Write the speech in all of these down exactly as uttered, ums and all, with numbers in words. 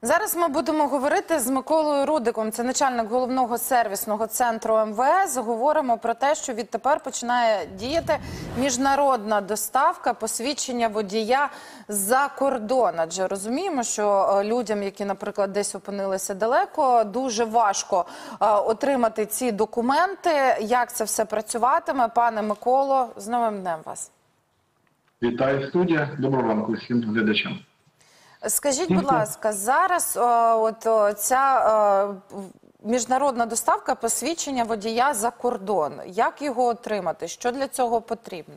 Зараз ми будемо говорити з Миколою Рудиком, це начальник головного сервісного центру ем ве ес. Говоримо про те, що відтепер починає діяти міжнародна доставка посвідчення водія за кордон. Адже розуміємо, що людям, які, наприклад, десь опинилися далеко, дуже важко отримати ці документи. Як це все працюватиме? Пане Миколо, з новим днем вас. Вітаю, студія. Доброго ранку всім глядачам. Скажіть, будь ласка, зараз о, от, о, ця о, міжнародна доставка посвідчення водія за кордон. Як його отримати? Що для цього потрібно?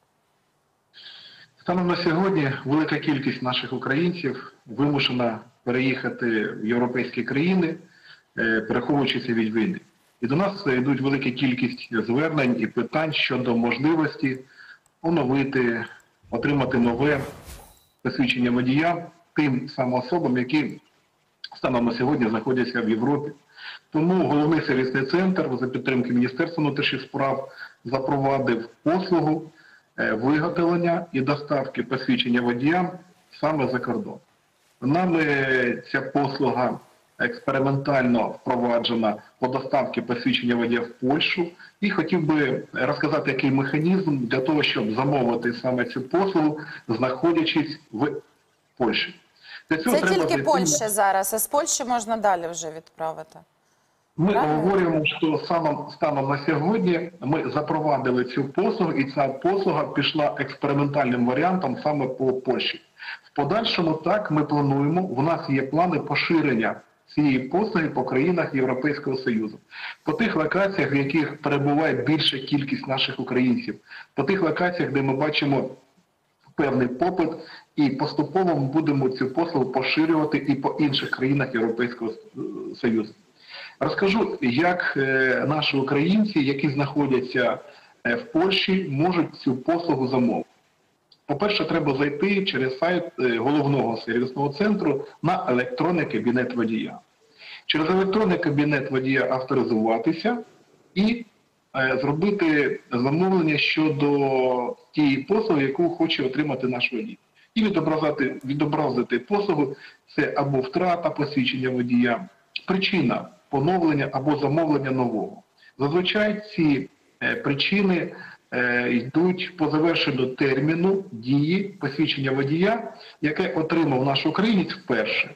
Станом на сьогодні велика кількість наших українців вимушена переїхати в європейські країни, переховуючися від війни. І до нас йдуть велика кількість звернень і питань щодо можливості оновити, отримати нове посвідчення водія тим самим особам, які станом на сьогодні знаходяться в Європі. Тому головний сервісний центр за підтримки Міністерства внутрішніх справ запровадив послугу виготовлення і доставки посвідчення водія саме за кордон. Нами ця послуга експериментально впроваджена по доставці посвідчення водія в Польщу. І хотів би розказати, який механізм для того, щоб замовити саме цю послугу, знаходячись в Польщі. Це тільки Польща зараз, а з Польщі можна далі вже відправити? Ми говоримо, що станом, станом на сьогодні ми запровадили цю послугу, і ця послуга пішла експериментальним варіантом саме по Польщі. В подальшому так ми плануємо, у нас є плани поширення цієї послуги по країнах Європейського Союзу. По тих локаціях, в яких перебуває більша кількість наших українців. По тих локаціях, де ми бачимо певний попит, і поступово ми будемо цю послугу поширювати і по інших країнах Європейського Союзу. Розкажу, як наші українці, які знаходяться в Польщі, можуть цю послугу замовити. По-перше, треба зайти через сайт головного сервісного центру на електронний кабінет водія. Через електронний кабінет водія авторизуватися і е, зробити замовлення щодо тієї послуги, яку хоче отримати наш водій. І відобразити, відобразити послугу – це або втрата посвідчення водія, причина поновлення або замовлення нового. Зазвичай ці е, причини йдуть по завершенню терміну дії посвідчення водія, яке отримав наш українець вперше.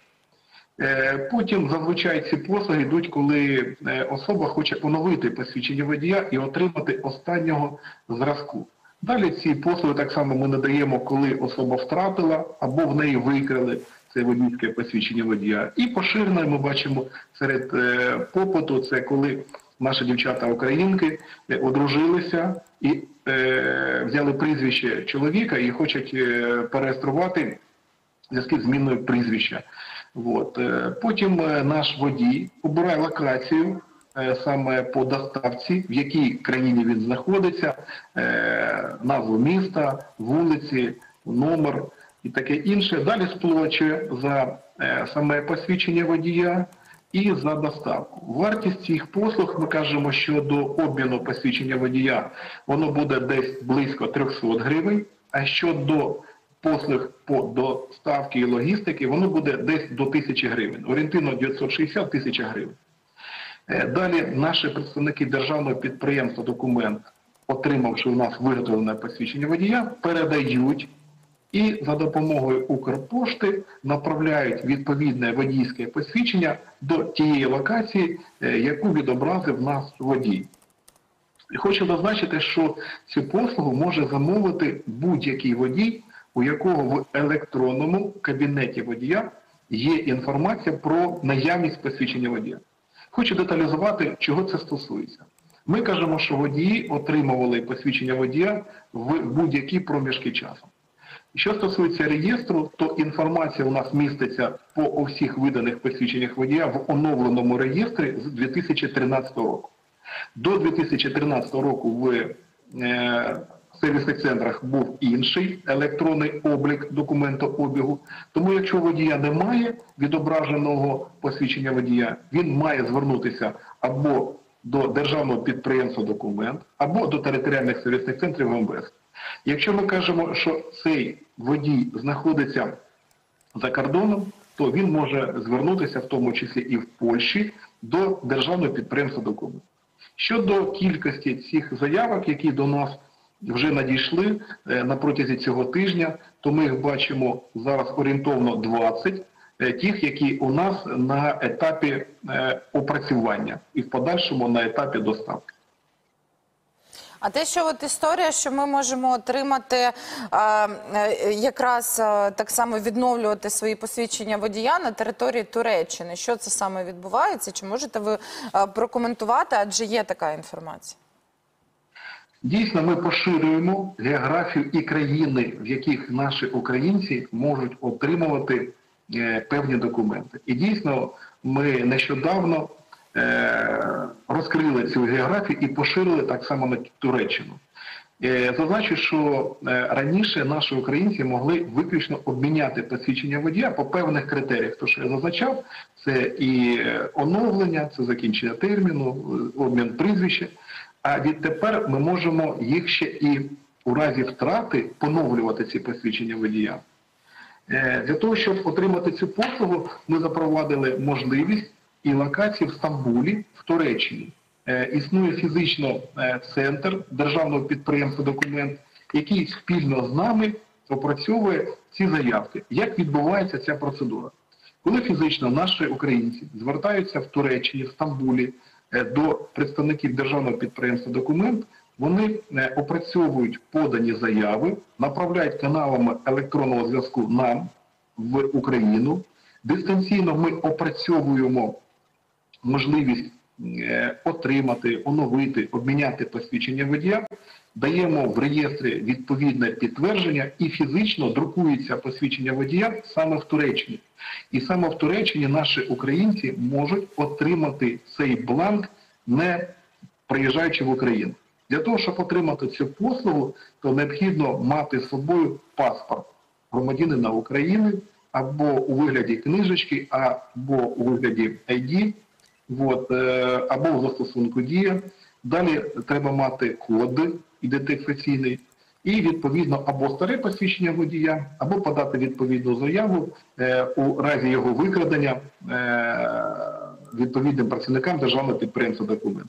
Потім зазвичай ці послуги йдуть, коли особа хоче оновити посвідчення водія і отримати останнього зразку. Далі ці послуги так само ми надаємо, коли особа втратила або в неї викрали це водійське посвідчення водія. І поширено ми бачимо серед попиту, це коли наші дівчата-українки одружилися і е, взяли прізвище чоловіка і хочуть е, перереєструвати в зв'язку з зміною прізвища. От. Потім наш водій обирає локацію е, саме по доставці, в якій країні він знаходиться, е, назву міста, вулиці, номер і таке інше. Далі сплачує за е, саме посвідчення водія і за доставку. Вартість цих послуг, ми кажемо, що до обміну посвідчення водія воно буде десь близько трьохсот гривень, а щодо послуг по доставці і логістики, воно буде десь до тисячі гривень. Орієнтовно дев'ятсот шістдесят тисяч гривень. Далі наші представники державного підприємства «Документ», отримавши у нас виготовлене посвідчення водія, передають і за допомогою Укрпошти направляють відповідне водійське посвідчення до тієї локації, яку відобразив наш водій. І хочу зазначити, що цю послугу може замовити будь-який водій, у якого в електронному кабінеті водія є інформація про наявність посвідчення водія. Хочу деталізувати, чого це стосується. Ми кажемо, що водії отримували посвідчення водія в будь-які проміжки часу. Що стосується реєстру, то інформація у нас міститься по усіх виданих посвідченнях водія в оновленому реєстрі з дві тисячі тринадцятого року. До дві тисячі тринадцятого року в е, сервісних центрах був інший електронний облік документообігу. Тому якщо водія немає відображеного посвідчення водія, він має звернутися або до державного підприємства «Документ», або до територіальних сервісних центрів ем ве ес. Якщо ми кажемо, що цей водій знаходиться за кордоном, то він може звернутися, в тому числі і в Польщі, до державного підприємства «Документ». Щодо кількості цих заявок, які до нас вже надійшли е, на протязі цього тижня, то ми їх бачимо зараз орієнтовно двадцять, е, тих, які у нас на етапі е, опрацювання і в подальшому на етапі доставки. А те, що от історія, що ми можемо отримати, а, е, якраз а, так само відновлювати свої посвідчення водія на території Туреччини. Що це саме відбувається? Чи можете ви а, прокоментувати, адже є така інформація? Дійсно, ми поширюємо географію і країни, в яких наші українці можуть отримувати е, певні документи. І дійсно, ми нещодавно е, розкрили цю географію і поширили так само на Туреччину. Е, зазначу, що е, раніше наші українці могли виключно обміняти посвідчення водія по певних критеріях. То, що я зазначав, це і оновлення, це закінчення терміну, обмін прізвища. А відтепер ми можемо їх ще і у разі втрати поновлювати ці посвідчення водія. Е, Для того, щоб отримати цю послугу, ми запровадили можливість і локації в Стамбулі, в Туреччині. Е, Існує фізично е, центр державного підприємства «Документ», який спільно з нами опрацьовує ці заявки. Як відбувається ця процедура? Коли фізично наші українці звертаються в Туреччині, в Стамбулі, до представників державного підприємства «Документ», вони опрацьовують подані заяви, направляють каналами електронного зв'язку нам в Україну. Дистанційно ми опрацьовуємо можливість отримати, оновити, обміняти посвідчення водія, даємо в реєстрі відповідне підтвердження і фізично друкується посвідчення водія саме в Туреччині. І саме в Туреччині наші українці можуть отримати цей бланк, не приїжджаючи в Україну. Для того, щоб отримати цю послугу, то необхідно мати з собою паспорт громадянина України або у вигляді книжечки, або у вигляді ай ді, от, або в застосунку «Дія». Далі треба мати код ідентифікаційний і, відповідно, або старе посвідчення водія, або подати відповідну заяву е, у разі його викрадення е, відповідним працівникам державного підприємства «Документ».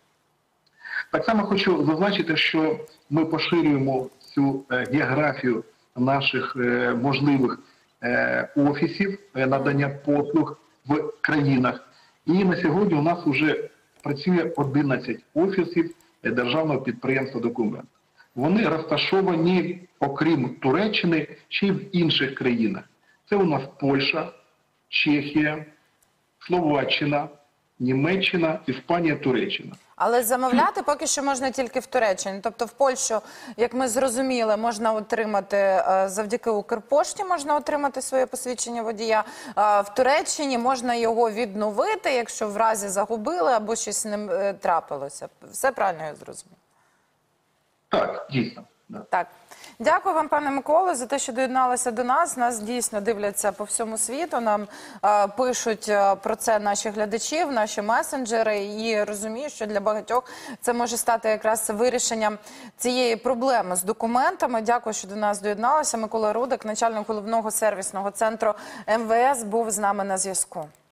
Так само хочу зазначити, що ми поширюємо цю е, географію наших е, можливих е, офісів е, надання послуг в країнах. І на сьогодні у нас вже працює одинадцять офісів державного підприємства «Документ». Вони розташовані, окрім Туреччини, ще й в інших країнах. Це у нас Польща, Чехія, Словаччина, Німеччина, Іспанія, Туреччина. Але замовляти поки що можна тільки в Туреччині. Тобто в Польщу, як ми зрозуміли, можна отримати е, завдяки Укрпошті, можна отримати своє посвідчення водія. А в Туреччині можна його відновити, якщо в разі загубили або щось з ним е, трапилося. Все правильно я зрозумів? Так, дійсно. Да. Так. Дякую вам, пане Миколо, за те, що доєдналися до нас. Нас дійсно дивляться по всьому світу. Нам е, пишуть е, про це наші глядачі, наші месенджери. І розумію, що для багатьох це може стати якраз вирішенням цієї проблеми з документами. Дякую, що до нас доєдналися. Микола Рудик, начальник головного сервісного центру ем ве ес, був з нами на зв'язку.